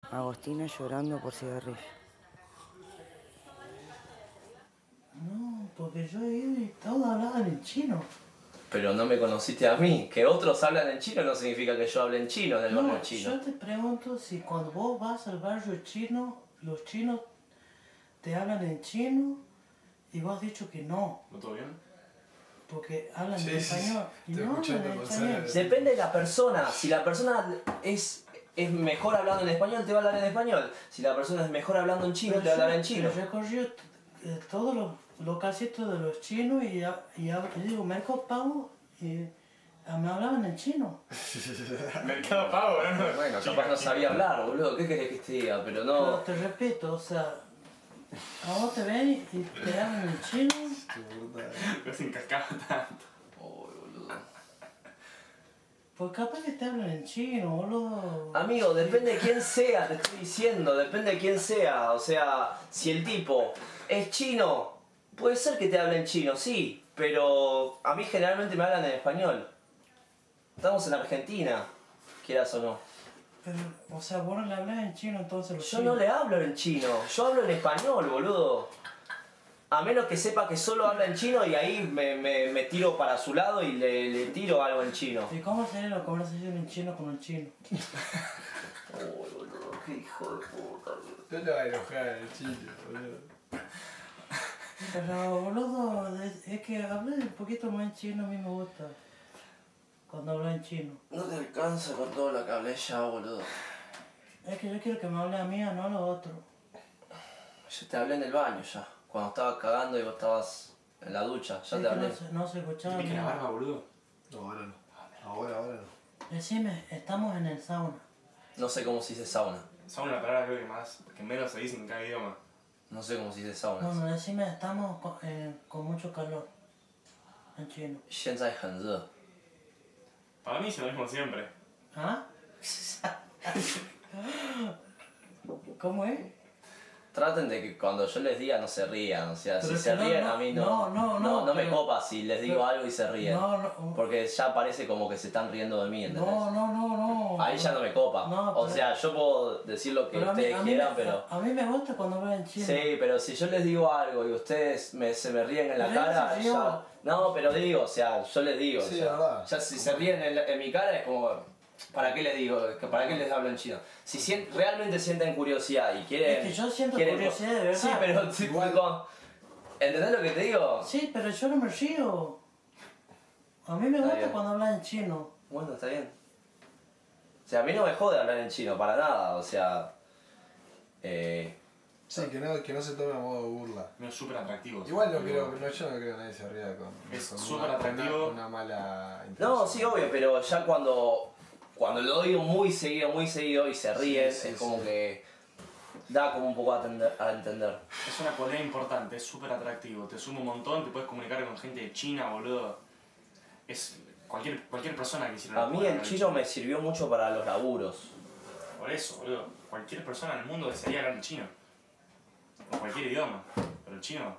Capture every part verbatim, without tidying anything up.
Agostina llorando por cigarrillos. No, porque yo he ido y todos hablaban en chino. Pero no me conociste a mí. Que otros hablan en chino no significa que yo hable en chino en el No, barrio chino. yo te pregunto si cuando vos vas al barrio chino, los chinos te hablan en chino y vos has dicho que no. ¿No todo bien? Porque hablan Sí, en sí, español. sí. Y Estoy no hablan escuchando en Gonzalo. español. Depende de la persona. Si la persona es, es mejor hablando en español, te va a hablar en español. Si la persona es mejor hablando en chino, Pero te va a hablar yo- en chino. Yo recorrí eh, todos los localcitos de los chinos y, ya- y, ya- y digo, Mercado Pago, y ah, me hablaban en chino. Mercado Pago, ¿no? Bueno, capaz no sabía hablar, boludo. ¿Qué querés que te diga? Pero Pero no... te repito, o sea, a vos te ven y te hablan en chino. Pero se encascaba tanto. Oh, boludo. Pues capaz que te hablan en chino, boludo. Amigo, depende de quién sea, te estoy diciendo, depende de quién sea. O sea, si el tipo es chino, puede ser que te hable en chino, sí, pero a mí generalmente me hablan en español. Estamos en Argentina, quieras o no. Pero, o sea, vos no le hablas en chino entonces los Yo chinos. no le hablo en chino, yo hablo en español, boludo. A menos que sepa que solo habla en chino y ahí me, me, me tiro para su lado y le, le tiro algo en chino. ¿Y cómo sería la conversación en chino con el chino? Uy, boludo, qué hijo de puta, boludo. Yo le voy a enojar al chino, boludo. Pero, boludo, es, es que hablar un poquito más en chino a mí me gusta. Cuando hablo en chino. No te alcanza con todo lo que hablé ya, boludo. Es que yo quiero que me hable a mí, no a los otros. Yo te hablé en el baño ya. Cuando estabas cagando y vos estabas en la ducha, ya Es te que hablé. no, se, no se escuchaba ¿Te pica la bien. barba, boludo? No, ahora no. Ahora, ahora no. Decime, estamos en el sauna. No sé cómo se dice sauna. Son una palabra creo que más, que menos se dice en cada idioma. No sé cómo se dice sauna. No, no, decime, estamos con, eh, con mucho calor. En chino. 现在很热. Para mí es lo mismo siempre. ¿Ah? ¿Cómo es? Traten de que cuando yo les diga no se rían. O sea, Pero si es se que no, ríen no, a mí no. no, no, no, no me pero- copa si les digo pero- algo y se ríen. No, no. Porque ya parece como que se están riendo de mí, ¿entendés? No, no, no, no. Ahí ya no me copa. No, o pero- sea, yo puedo decir lo que Pero a mí, ustedes a mí quieran, me- pero... A mí me gusta cuando hablan en chino. Sí, pero si yo les digo algo y ustedes me, se me ríen en la Pero él cara, se rió. ya... No, pero digo, o sea, yo les digo, Sí, o sea, verdad. ya si se ríen en, la- en mi cara es como... ¿Para qué les digo? ¿Para qué les hablo en chino? Si sien- realmente sienten curiosidad y quieren... Es que yo siento quieren- curiosidad de verdad. Sí, pero tipo, Igual- con- ¿entendés lo que te digo? Sí, pero yo no me río. A mí me Está gusta bien. cuando hablan en chino. Bueno, está bien. O sea, a mí no me jode hablar en chino, para nada, o sea... Eh, Sí, que no, que no se tome a modo de burla. Medio súper atractivo. Igual no creo, no, yo no creo que nadie se ría con, Es con súper una, atractivo. con una, con una mala intención. No, sí, obvio, pero ya cuando, cuando lo digo muy seguido, muy seguido y se ríen, Sí, sí, es como sí. que da como un poco a, atender- a entender. Es una polea importante, es súper atractivo. Te suma un montón, te puedes comunicar con gente de China, boludo. Es cualquier, cualquier persona que quisiera A mí el chino me sirvió mucho para los laburos. Por eso, boludo. Cualquier persona en el mundo desearía hablar el chino. O cualquier idioma. Pero el chino...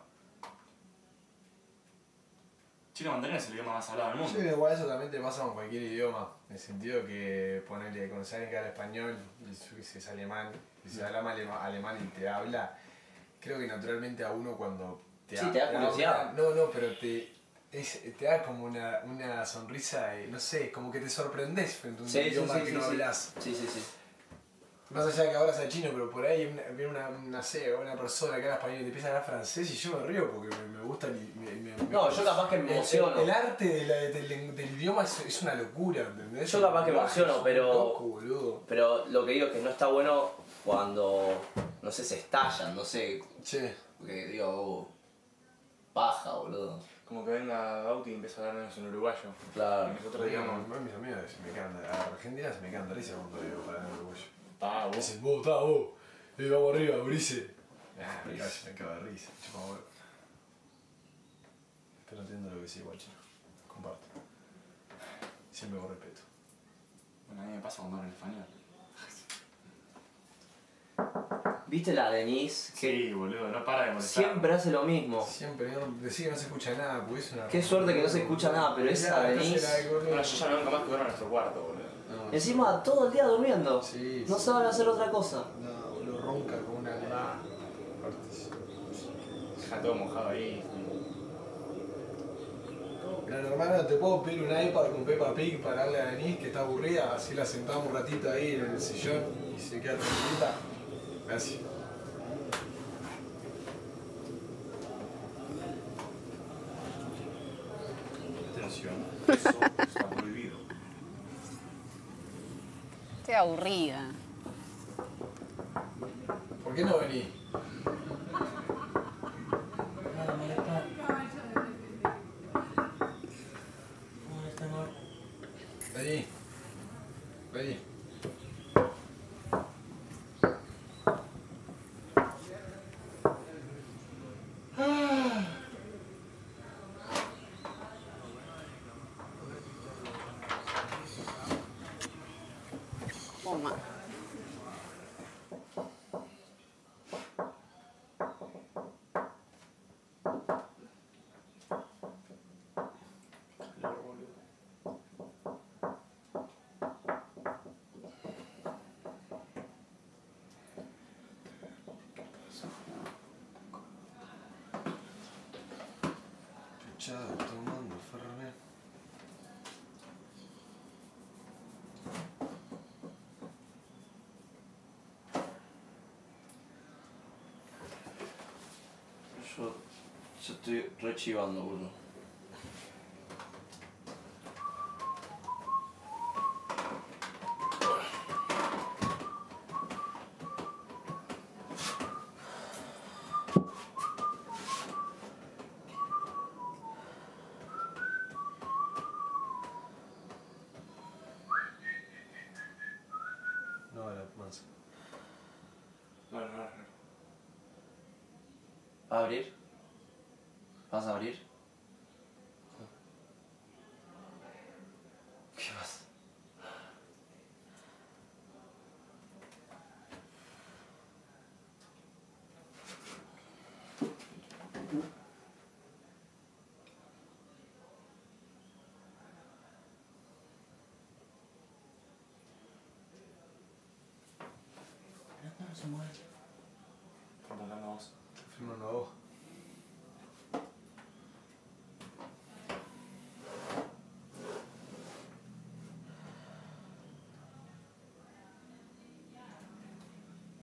Chino mandarín es el idioma más hablado del Yo mundo. creo que igual eso también te pasa con cualquier idioma, en el sentido que ponerle, conocer a alguien que habla español y su- y si es alemán, y si habla alema- alemán y te habla, creo que naturalmente a uno cuando te Sí, ha- te da curiosidad. habla- no, no, pero te, es- te da como una, una sonrisa, eh, no sé, como que te sorprendes frente a un Sí, sí, idioma sí, que sí, no sí. hablas. Sí, sí, sí. Más allá de que ahora sea chino, pero por ahí una- viene una, una, sé, una persona que habla español y te empieza a hablar francés y yo me río porque me, me gusta y me, me- me- No, yo capaz que me el- emociono. El, el arte de la- del, del idioma es, es una locura, ¿entendés? Yo capaz que me El lenguaje emociono, es un pero- loco, boludo. Pero lo que digo es que no está bueno cuando, no sé, se estallan, no sé, Che, porque digo, oh, paja, boludo. Como que venga Bauti y empieza a hablarnos en uruguayo. Claro. Y nosotros digamos, digamos... mis amigos se me quedan, a Argentina se me quedan de risa cuando digo para el orgullo. Ah, vos. Dicen, vos, está, vos, eh, vamos arriba, Brice. Ah, me cago, me cago de risa, chupa huevo. Pero entiendo lo que sí, igual, chino. Comparto. Siempre con respeto. Bueno, a mí me pasa cuando hablo en español. ¿Viste la Denise? Que Sí, boludo, no para de molestar. siempre hace lo mismo. Siempre, no, decir que no se escucha nada, porque es una... Qué suerte que no se escucha nada, pero esa Mirá, Denise- entonces la- Bueno, yo ya nunca más que ver a nuestro cuarto, boludo. No, Encima todo el día durmiendo. Sí, no sí. saben hacer otra cosa. No, lo ronca con una lana. Deja todo mojado ahí. Gran hermano, ¿te puedo pedir un iPad con Peppa Pig para darle a Denise que está aburrida? Así la sentamos un ratito ahí en el sillón y se queda tranquilita. Gracias. Atención, eso está prohibido. Estoy aburrida. ¿Por qué no venís? Nada, molesta. Molesta, amor. Vení. Vení. Toma. Chuchada, tomando Fernet. Yo, yo estoy rechivando, boludo. No, la mansa. No, no, no. ¿Va a abrir? ¿Vas a abrir? ¿Qué pasa? No se mueve. Estamos hablando vos. Firma una voz.